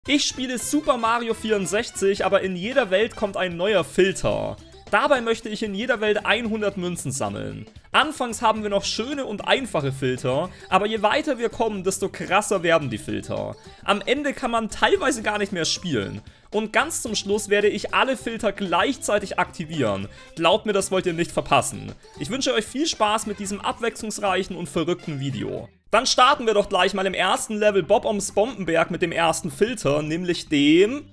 Ich spiele Super Mario 64, aber in jeder Welt kommt ein neuer Filter. Dabei möchte ich in jeder Welt 100 Münzen sammeln. Anfangs haben wir noch schöne und einfache Filter, aber je weiter wir kommen, desto krasser werden die Filter. Am Ende kann man teilweise gar nicht mehr spielen. Und ganz zum Schluss werde ich alle Filter gleichzeitig aktivieren. Glaubt mir, das wollt ihr nicht verpassen. Ich wünsche euch viel Spaß mit diesem abwechslungsreichen und verrückten Video. Dann starten wir doch gleich mal im ersten Level Bob ums Bombenberg mit dem ersten Filter, nämlich dem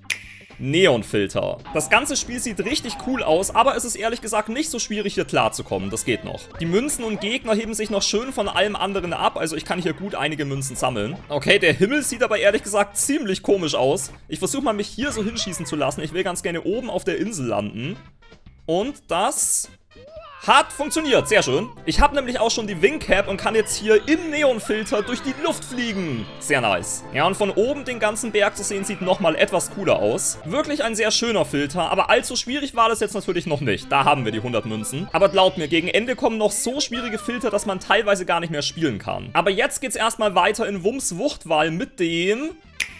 Neonfilter. Das ganze Spiel sieht richtig cool aus, aber es ist ehrlich gesagt nicht so schwierig, hier klarzukommen. Das geht noch. Die Münzen und Gegner heben sich noch schön von allem anderen ab, also ich kann hier gut einige Münzen sammeln. Okay, der Himmel sieht aber ehrlich gesagt ziemlich komisch aus. Ich versuche mal, mich hier so hinschießen zu lassen. Ich will ganz gerne oben auf der Insel landen. Und das hat funktioniert, sehr schön. Ich habe nämlich auch schon die Wingcap und kann jetzt hier im Neonfilter durch die Luft fliegen. Sehr nice. Ja, und von oben den ganzen Berg zu sehen, sieht nochmal etwas cooler aus. Wirklich ein sehr schöner Filter, aber allzu schwierig war das jetzt natürlich noch nicht. Da haben wir die 100 Münzen. Aber glaubt mir, gegen Ende kommen noch so schwierige Filter, dass man teilweise gar nicht mehr spielen kann. Aber jetzt geht's erstmal weiter in Wumms Wuchtwal mit dem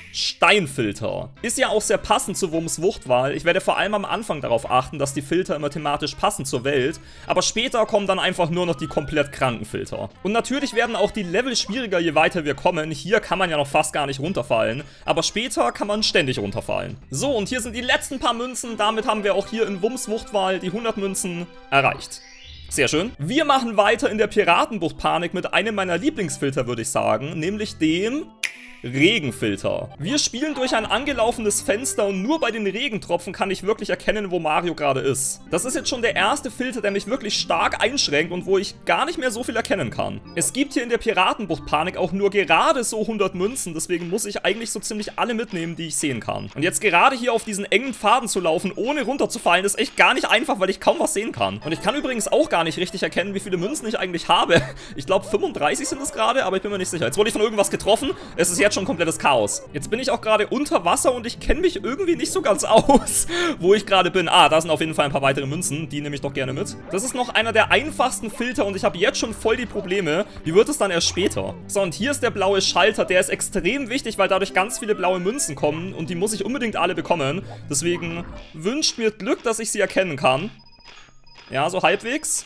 Steinfilter. Ist ja auch sehr passend zu Wumms Wuchtwal. Ich werde vor allem am Anfang darauf achten, dass die Filter immer thematisch passen zur Welt. Aber später kommen dann einfach nur noch die komplett kranken Filter. Und natürlich werden auch die Level schwieriger, je weiter wir kommen. Hier kann man ja noch fast gar nicht runterfallen. Aber später kann man ständig runterfallen. So, und hier sind die letzten paar Münzen. Damit haben wir auch hier in Wumms Wuchtwal die 100 Münzen erreicht. Sehr schön. Wir machen weiter in der Piratenbucht-Panik mit einem meiner Lieblingsfilter, würde ich sagen. Nämlich dem Regenfilter. Wir spielen durch ein angelaufenes Fenster und nur bei den Regentropfen kann ich wirklich erkennen, wo Mario gerade ist. Das ist jetzt schon der erste Filter, der mich wirklich stark einschränkt und wo ich gar nicht mehr so viel erkennen kann. Es gibt hier in der Piratenbucht-Panik auch nur gerade so 100 Münzen, deswegen muss ich eigentlich so ziemlich alle mitnehmen, die ich sehen kann. Und jetzt gerade hier auf diesen engen Pfaden zu laufen, ohne runterzufallen, ist echt gar nicht einfach, weil ich kaum was sehen kann. Und ich kann übrigens auch gar nicht richtig erkennen, wie viele Münzen ich eigentlich habe. Ich glaube 35 sind es gerade, aber ich bin mir nicht sicher. Jetzt wurde ich von irgendwas getroffen. Es ist jetzt schon komplettes Chaos. Jetzt bin ich auch gerade unter Wasser und ich kenne mich irgendwie nicht so ganz aus, wo ich gerade bin. Ah, da sind auf jeden Fall ein paar weitere Münzen. Die nehme ich doch gerne mit. Das ist noch einer der einfachsten Filter und ich habe jetzt schon voll die Probleme. Wie wird es dann erst später? So, und hier ist der blaue Schalter. Der ist extrem wichtig, weil dadurch ganz viele blaue Münzen kommen und die muss ich unbedingt alle bekommen. Deswegen wünscht mir Glück, dass ich sie erkennen kann. Ja, so halbwegs.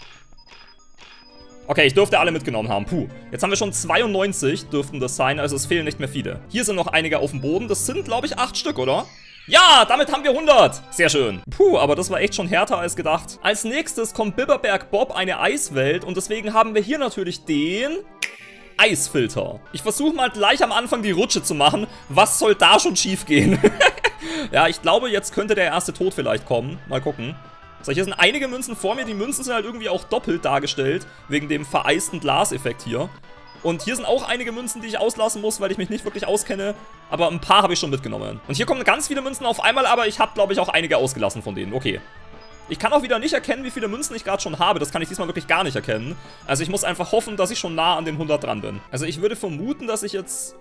Okay, ich dürfte alle mitgenommen haben. Puh. Jetzt haben wir schon 92, dürften das sein. Also es fehlen nicht mehr viele. Hier sind noch einige auf dem Boden. Das sind, glaube ich, 8 Stück, oder? Ja, damit haben wir 100. Sehr schön. Puh, aber das war echt schon härter als gedacht. Als nächstes kommt Bibberberg Bob, eine Eiswelt. Und deswegen haben wir hier natürlich den Eisfilter. Ich versuche mal gleich am Anfang die Rutsche zu machen. Was soll da schon schief gehen? Ja, ich glaube, jetzt könnte der erste Tod vielleicht kommen. Mal gucken. So, hier sind einige Münzen vor mir. Die Münzen sind halt irgendwie auch doppelt dargestellt. Wegen dem vereisten Glaseffekt hier. Und hier sind auch einige Münzen, die ich auslassen muss, weil ich mich nicht wirklich auskenne. Aber ein paar habe ich schon mitgenommen. Und hier kommen ganz viele Münzen auf einmal, aber ich habe, glaube ich, auch einige ausgelassen von denen. Okay. Ich kann auch wieder nicht erkennen, wie viele Münzen ich gerade schon habe. Das kann ich diesmal wirklich gar nicht erkennen. Also ich muss einfach hoffen, dass ich schon nah an den 100 dran bin. Also ich würde vermuten, dass ich jetzt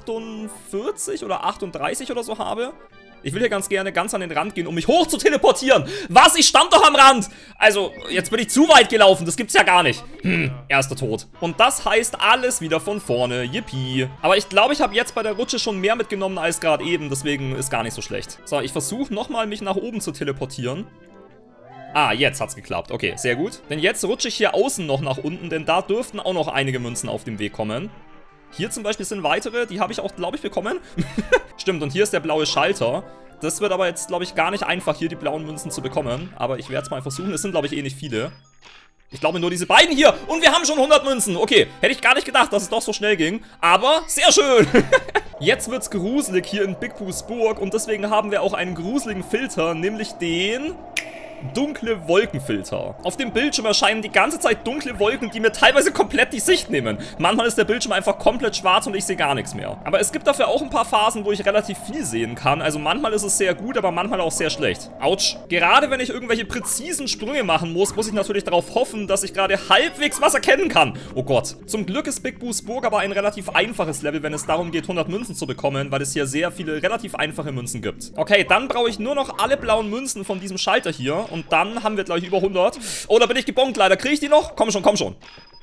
48 oder 38 oder so habe. Ich will hier ganz gerne ganz an den Rand gehen, um mich hoch zu teleportieren. Was? Ich stand doch am Rand. Also, jetzt bin ich zu weit gelaufen. Das gibt's ja gar nicht. Erster Tod. Und das heißt alles wieder von vorne. Yippie. Aber ich glaube, ich habe jetzt bei der Rutsche schon mehr mitgenommen als gerade eben. Deswegen ist gar nicht so schlecht. So, ich versuche nochmal, mich nach oben zu teleportieren. Ah, jetzt hat's geklappt. Okay, sehr gut. Denn jetzt rutsche ich hier außen noch nach unten, denn da dürften auch noch einige Münzen auf dem Weg kommen. Hier zum Beispiel sind weitere, die habe ich auch, glaube ich, bekommen. Stimmt, und hier ist der blaue Schalter. Das wird aber jetzt, glaube ich, gar nicht einfach, hier die blauen Münzen zu bekommen. Aber ich werde es mal versuchen. Es sind, glaube ich, eh nicht viele. Ich glaube nur diese beiden hier. Und wir haben schon 100 Münzen. Okay, hätte ich gar nicht gedacht, dass es doch so schnell ging. Aber sehr schön. Jetzt wird's gruselig hier in Big Boos Burg. Und deswegen haben wir auch einen gruseligen Filter, nämlich den dunkle Wolkenfilter. Auf dem Bildschirm erscheinen die ganze Zeit dunkle Wolken, die mir teilweise komplett die Sicht nehmen. Manchmal ist der Bildschirm einfach komplett schwarz und ich sehe gar nichts mehr. Aber es gibt dafür auch ein paar Phasen, wo ich relativ viel sehen kann. Also manchmal ist es sehr gut, aber manchmal auch sehr schlecht. Autsch. Gerade wenn ich irgendwelche präzisen Sprünge machen muss, muss ich natürlich darauf hoffen, dass ich gerade halbwegs was erkennen kann. Oh Gott. Zum Glück ist Big Boos Burg aber ein relativ einfaches Level, wenn es darum geht, 100 Münzen zu bekommen, weil es hier sehr viele relativ einfache Münzen gibt. Okay, dann brauche ich nur noch alle blauen Münzen von diesem Schalter hier. Und dann haben wir gleich über 100. Oh, da bin ich gebonkt leider. Kriege ich die noch? Komm schon, komm schon.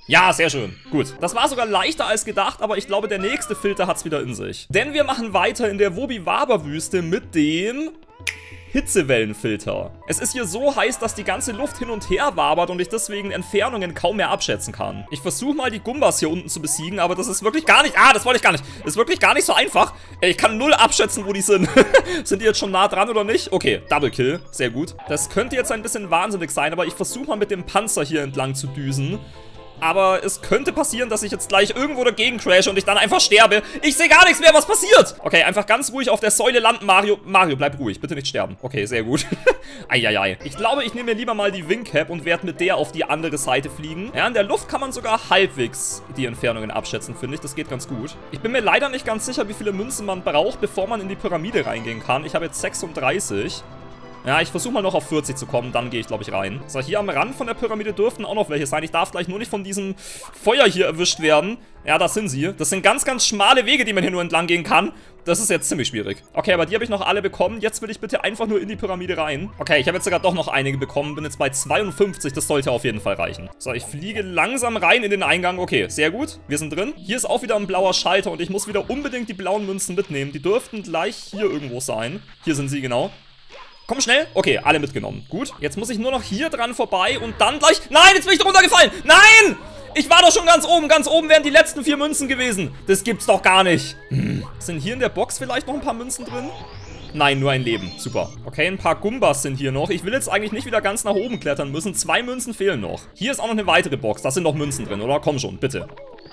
Ja, sehr schön. Gut. Das war sogar leichter als gedacht, aber ich glaube, der nächste Filter hat's wieder in sich. Denn wir machen weiter in der Wobi-Waba-Wüste mit dem Hitzewellenfilter. Es ist hier so heiß, dass die ganze Luft hin und her wabert und ich deswegen Entfernungen kaum mehr abschätzen kann. Ich versuche mal die Gumbas hier unten zu besiegen, aber das ist wirklich gar nicht... Ah, das wollte ich gar nicht. Das ist wirklich gar nicht so einfach. Ich kann null abschätzen, wo die sind. Sind die jetzt schon nah dran oder nicht? Okay, Double Kill. Sehr gut. Das könnte jetzt ein bisschen wahnsinnig sein, aber ich versuche mal mit dem Panzer hier entlang zu düsen. Aber es könnte passieren, dass ich jetzt gleich irgendwo dagegen crashe und ich dann einfach sterbe. Ich sehe gar nichts mehr, was passiert. Okay, einfach ganz ruhig auf der Säule landen, Mario. Mario, bleib ruhig, bitte nicht sterben. Okay, sehr gut. Eieiei. Ich glaube, ich nehme mir lieber mal die Wingcap und werde mit der auf die andere Seite fliegen. Ja, in der Luft kann man sogar halbwegs die Entfernungen abschätzen, finde ich. Das geht ganz gut. Ich bin mir leider nicht ganz sicher, wie viele Münzen man braucht, bevor man in die Pyramide reingehen kann. Ich habe jetzt 36. Ja, ich versuche mal noch auf 40 zu kommen, dann gehe ich, glaube ich, rein. So, hier am Rand von der Pyramide dürften auch noch welche sein. Ich darf gleich nur nicht von diesem Feuer hier erwischt werden. Ja, das sind sie. Das sind ganz, ganz schmale Wege, die man hier nur entlang gehen kann. Das ist jetzt ziemlich schwierig. Okay, aber die habe ich noch alle bekommen. Jetzt will ich bitte einfach nur in die Pyramide rein. Okay, ich habe jetzt sogar doch noch einige bekommen. Bin jetzt bei 52. Das sollte auf jeden Fall reichen. So, ich fliege langsam rein in den Eingang. Okay, sehr gut. Wir sind drin. Hier ist auch wieder ein blauer Schalter und ich muss wieder unbedingt die blauen Münzen mitnehmen. Die dürften gleich hier irgendwo sein. Hier sind sie, genau. Komm schnell. Okay, alle mitgenommen. Gut. Jetzt muss ich nur noch hier dran vorbei und dann gleich... Nein, jetzt bin ich runtergefallen. Nein! Ich war doch schon ganz oben. Ganz oben wären die letzten 4 Münzen gewesen. Das gibt's doch gar nicht. Sind hier in der Box vielleicht noch ein paar Münzen drin? Nein, nur ein Leben. Super. Okay, ein paar Gumbas sind hier noch. Ich will jetzt eigentlich nicht wieder ganz nach oben klettern müssen. 2 Münzen fehlen noch. Hier ist auch noch eine weitere Box. Da sind noch Münzen drin, oder? Komm schon, bitte.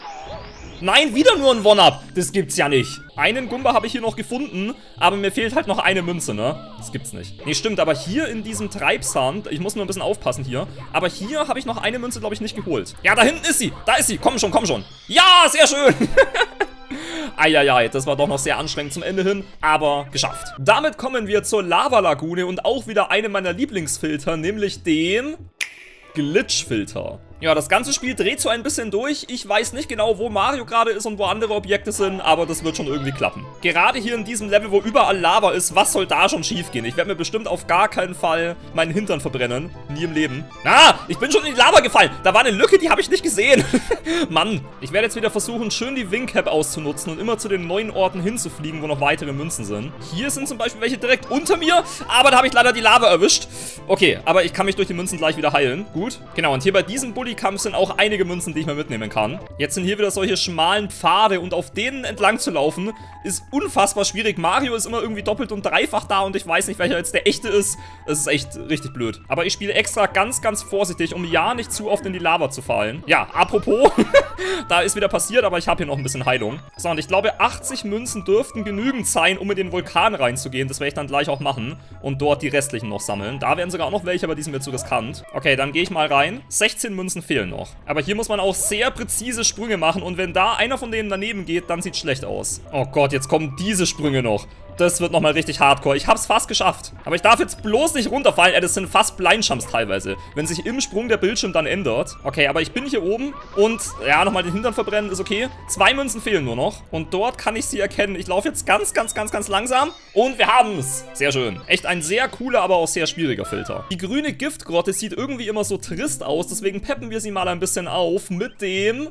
Nein, wieder nur ein One-Up. Das gibt's ja nicht. Einen Gumba habe ich hier noch gefunden, aber mir fehlt halt noch eine Münze, ne? Das gibt's nicht. Nee, stimmt, aber hier in diesem Treibsand, ich muss nur ein bisschen aufpassen hier, aber hier habe ich noch eine Münze, glaube ich, nicht geholt. Ja, da hinten ist sie. Da ist sie. Komm schon, komm schon. Ja, sehr schön. Eieiei, das war doch noch sehr anstrengend zum Ende hin, aber geschafft. Damit kommen wir zur Lava-Lagune und auch wieder einem meiner Lieblingsfilter, nämlich dem Glitch-Filter. Ja, das ganze Spiel dreht so ein bisschen durch. Ich weiß nicht genau, wo Mario gerade ist und wo andere Objekte sind, aber das wird schon irgendwie klappen. Gerade hier in diesem Level, wo überall Lava ist, was soll da schon schief gehen? Ich werde mir bestimmt auf gar keinen Fall meinen Hintern verbrennen. Nie im Leben. Ah, ich bin schon in die Lava gefallen. Da war eine Lücke, die habe ich nicht gesehen. Mann, ich werde jetzt wieder versuchen, schön die Wingcap auszunutzen und immer zu den neuen Orten hinzufliegen, wo noch weitere Münzen sind. Hier sind zum Beispiel welche direkt unter mir, aber da habe ich leider die Lava erwischt. Okay, aber ich kann mich durch die Münzen gleich wieder heilen. Gut. Genau, und hier bei diesem Bully-Kampf sind auch einige Münzen, die ich mir mitnehmen kann. Jetzt sind hier wieder solche schmalen Pfade und auf denen entlang zu laufen, ist unfassbar schwierig. Mario ist immer irgendwie doppelt und dreifach da und ich weiß nicht, welcher jetzt der echte ist. Das ist echt richtig blöd. Aber ich spiele extra ganz, ganz vorsichtig, um ja nicht zu oft in die Lava zu fallen. Ja, apropos, da ist wieder passiert, aber ich habe hier noch ein bisschen Heilung. So, und ich glaube, 80 Münzen dürften genügend sein, um in den Vulkan reinzugehen. Das werde ich dann gleich auch machen und dort die restlichen noch sammeln. Da wären sogar auch noch welche, aber die sind mir zu riskant. Okay, dann gehe ich mal rein. 16 Münzen fehlen noch. Aber hier muss man auch sehr präzise Sprünge machen und wenn da einer von denen daneben geht, dann sieht es schlecht aus. Oh Gott, jetzt kommen diese Sprünge noch. Das wird nochmal richtig hardcore. Ich hab's fast geschafft. Aber ich darf jetzt bloß nicht runterfallen. Das sind fast Blindjumps teilweise. Wenn sich im Sprung der Bildschirm dann ändert. Okay, aber ich bin hier oben und ja, nochmal den Hintern verbrennen ist okay. 2 Münzen fehlen nur noch. Und dort kann ich sie erkennen. Ich laufe jetzt ganz, ganz, ganz, ganz langsam. Und wir haben's. Sehr schön. Echt ein sehr cooler, aber auch sehr schwieriger Filter. Die grüne Giftgrotte sieht irgendwie immer so trist aus. Deswegen peppen wir sie mal ein bisschen auf mit dem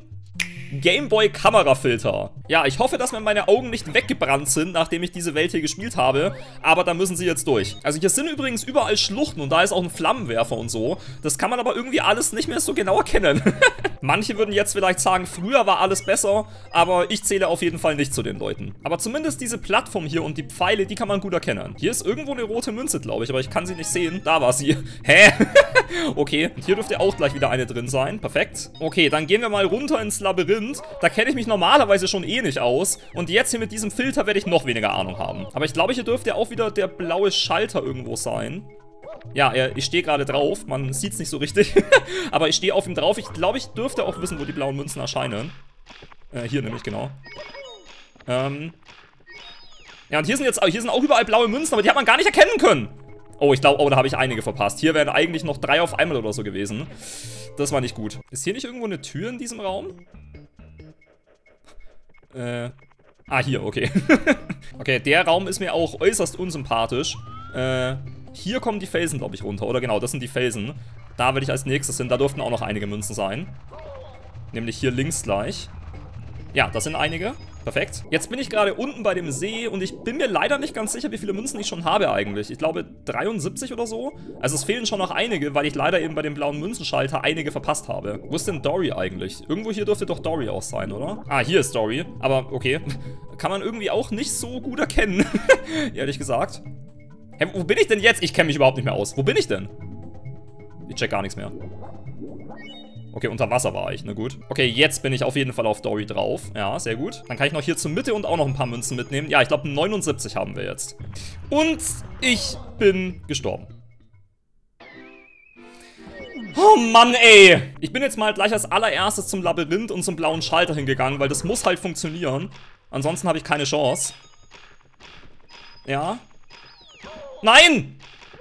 Gameboy-Kamerafilter. Ja, ich hoffe, dass mir meine Augen nicht weggebrannt sind, nachdem ich diese Welt hier gespielt habe. Aber da müssen sie jetzt durch. Also hier sind übrigens überall Schluchten und da ist auch ein Flammenwerfer und so. Das kann man aber irgendwie alles nicht mehr so genau erkennen. Manche würden jetzt vielleicht sagen, früher war alles besser, aber ich zähle auf jeden Fall nicht zu den Leuten. Aber zumindest diese Plattform hier und die Pfeile, die kann man gut erkennen. Hier ist irgendwo eine rote Münze, glaube ich, aber ich kann sie nicht sehen. Da war sie. Hä? Okay, und hier dürfte auch gleich wieder eine drin sein. Perfekt. Okay, dann gehen wir mal runter ins Labyrinth. Da kenne ich mich normalerweise schon eh nicht aus. Und jetzt hier mit diesem Filter werde ich noch weniger Ahnung haben. Aber ich glaube, hier dürfte auch wieder der blaue Schalter irgendwo sein. Ja, ich stehe gerade drauf. Man sieht es nicht so richtig. Aber ich stehe auf ihm drauf. Ich glaube, ich dürfte auch wissen, wo die blauen Münzen erscheinen. Hier nämlich, genau. Ja, und hier sind auch überall blaue Münzen, aber die hat man gar nicht erkennen können. Oh, ich glaube, da habe ich einige verpasst. Hier wären eigentlich noch 3 auf einmal oder so gewesen. Das war nicht gut. Ist hier nicht irgendwo eine Tür in diesem Raum? Hier, okay. Okay, der Raum ist mir auch äußerst unsympathisch. Hier kommen die Felsen, glaube ich, runter. Oder genau, das sind die Felsen. Da werde ich als nächstes hin. Da dürften auch noch einige Münzen sein. Nämlich hier links gleich. Ja, das sind einige. Perfekt. Jetzt bin ich gerade unten bei dem See und ich bin mir leider nicht ganz sicher, wie viele Münzen ich schon habe eigentlich. Ich glaube 73 oder so. Also es fehlen schon noch einige, weil ich leider eben bei dem blauen Münzenschalter einige verpasst habe. Wo ist denn Dory eigentlich? Irgendwo hier dürfte doch Dory auch sein, oder? Ah, hier ist Dory. Aber okay. Kann man irgendwie auch nicht so gut erkennen. Ehrlich gesagt. Hä, wo bin ich denn jetzt? Ich kenne mich überhaupt nicht mehr aus. Wo bin ich denn? Ich check gar nichts mehr. Okay, unter Wasser war ich, na gut. Okay, jetzt bin ich auf jeden Fall auf Dory drauf. Ja, sehr gut. Dann kann ich noch hier zur Mitte und auch noch ein paar Münzen mitnehmen. Ja, ich glaube 79 haben wir jetzt. Und ich bin gestorben. Oh Mann, ey. Ich bin jetzt mal gleich als allererstes zum Labyrinth und zum blauen Schalter hingegangen, weil das muss halt funktionieren. Ansonsten habe ich keine Chance. Ja. Nein!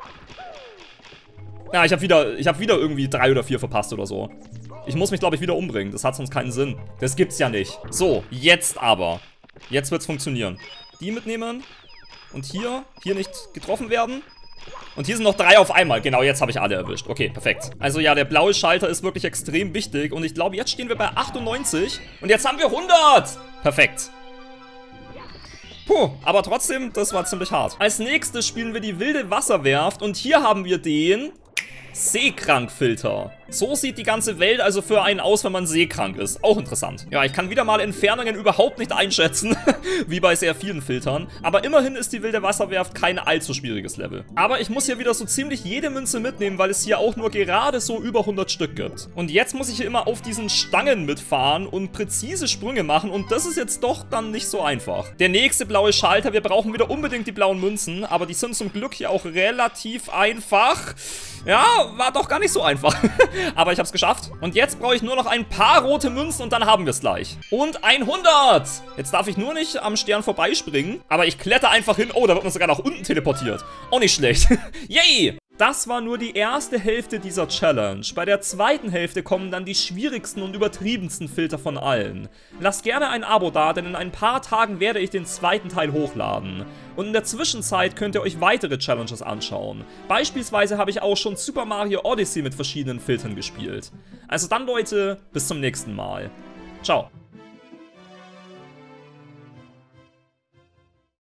Ja, ich hab wieder irgendwie 3 oder 4 verpasst oder so. Ich muss mich, glaube ich, wieder umbringen. Das hat sonst keinen Sinn. Das gibt's ja nicht. So, jetzt aber. Jetzt wird's funktionieren. Die mitnehmen. Und hier nicht getroffen werden. Und hier sind noch 3 auf einmal. Genau, jetzt habe ich alle erwischt. Okay, perfekt. Also ja, der blaue Schalter ist wirklich extrem wichtig. Und ich glaube, jetzt stehen wir bei 98. Und jetzt haben wir 100. Perfekt. Puh, aber trotzdem, das war ziemlich hart. Als nächstes spielen wir die wilde Wasserwerft. Und hier haben wir den Seekrankfilter. So sieht die ganze Welt also für einen aus, wenn man seekrank ist. Auch interessant. Ja, ich kann wieder mal Entfernungen überhaupt nicht einschätzen, wie bei sehr vielen Filtern. Aber immerhin ist die wilde Wasserwerft kein allzu schwieriges Level. Aber ich muss hier wieder so ziemlich jede Münze mitnehmen, weil es hier auch nur gerade so über 100 Stück gibt. Und jetzt muss ich hier immer auf diesen Stangen mitfahren und präzise Sprünge machen. Und das ist jetzt doch dann nicht so einfach. Der nächste blaue Schalter, wir brauchen wieder unbedingt die blauen Münzen. Aber die sind zum Glück hier auch relativ einfach. Ja, war doch gar nicht so einfach. Aber ich hab's geschafft. Und jetzt brauche ich nur noch ein paar rote Münzen und dann haben wir es gleich. Und 100! Jetzt darf ich nur nicht am Stern vorbeispringen. Aber ich kletter einfach hin. Oh, da wird man sogar nach unten teleportiert. Auch nicht schlecht. Yay! Das war nur die erste Hälfte dieser Challenge. Bei der zweiten Hälfte kommen dann die schwierigsten und übertriebensten Filter von allen. Lasst gerne ein Abo da, denn in ein paar Tagen werde ich den zweiten Teil hochladen. Und in der Zwischenzeit könnt ihr euch weitere Challenges anschauen. Beispielsweise habe ich auch schon Super Mario Odyssey mit verschiedenen Filtern gespielt. Also dann, Leute, bis zum nächsten Mal. Ciao.